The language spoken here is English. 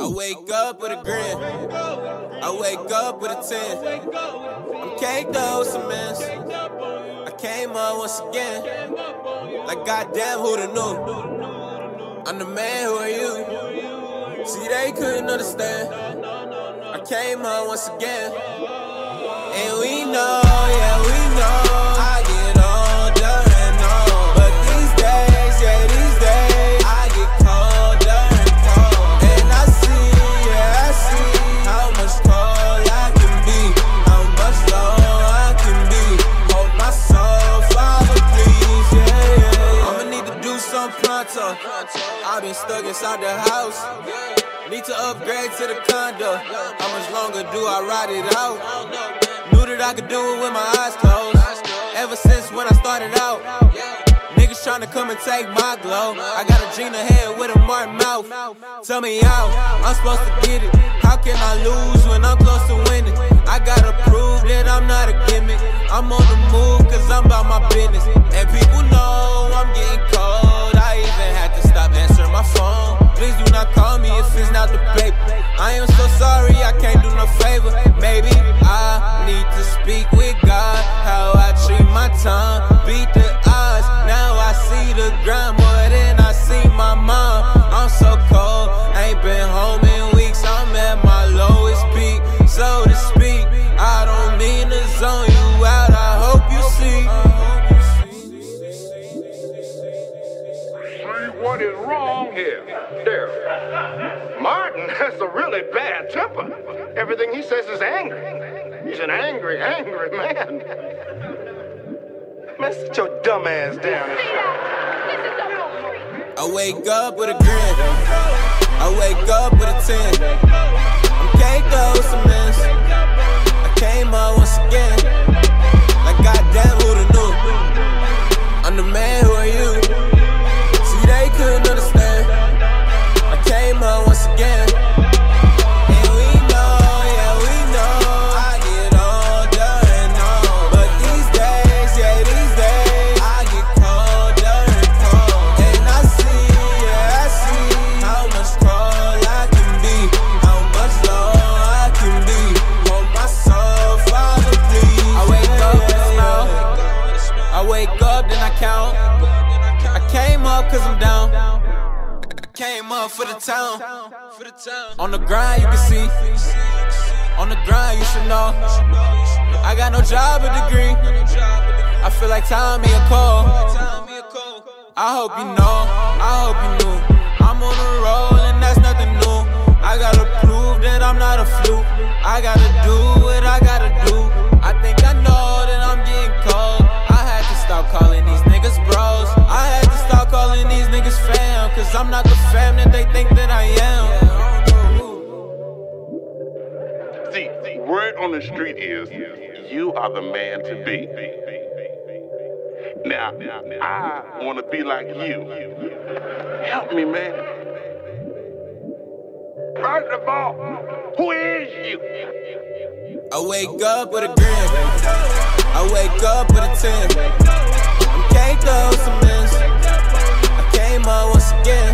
I wake up with a grin. I wake up with a 10. I'm caked up with some mess. I came up once again. Like goddamn, who'da knew? I'm the man, who are you? See, they couldn't understand. I came up once again. And we know, yeah, we know I get older and older. But these days, yeah, these days I get colder and cold. And I see how much cold I can be, how much low I can be. Hold my soul, Father, please, yeah. I'ma need to do some pronto. I've been stuck inside the house. Need to upgrade to the condo. How much longer do I ride it out? Knew that I could do it with my eyes closed. Ever since when I started out, niggas tryna come and take my glow. I got a Gina head with a Martin mouth. Tell me how I'm supposed to get it. How can I lose when I'm close to winning? I gotta prove that I'm not a gimmick. I'm on the move cause I'm about my business. And people know I'm getting cold. I even had to stop answering my phone. Please do not call me if it's not the paper. I am so sorry, I can't do no favor. Maybe I need to speak with God. How I treat my time, beat the odds. Now I see the grind more than I see my mom. I'm so cold, ain't been home in weeks. I'm at my lowest peak, so to speak. I don't mean to zone you out, I hope you see. What is wrong here? There. Martin has a really bad temper. Everything he says is angry. He's an angry man. Man, sit your dumb ass down. I wake up with a grin. I wake up with a 10. I'm caked up with some mess. I came up once again. Like goddamn, who'da knew? I'm the man, who are you? See, they couldn't understand. I came up once again. And we know, yeah, we know I get older and older. But these days, yeah, these days I get colder and cold. And I see how much cold I can be, how much low I can be. Hold my soul, Father, please. I wake up with a smile. I wake up, then I count. I came up cause I'm down. I came up for the town. On the grind you can see. On the grind you should know. I got no job or degree. I feel like Tommy a call. I hope you know, I hope you knew. I'm on the roll and that's nothing new. I gotta prove that I'm not a fluke. I gotta do what I gotta do. I think I know that I'm getting cold. I had to stop calling these niggas bros. I had to stop calling these niggas fam. Cause I'm not the fam that they think that I am. See, word on the street is you are the man to be. Now, I want to be like you. Help me, man. First of all, who is you? I wake up with a grin. I wake up with a 10. I'm caked up with some mess. I came up once again.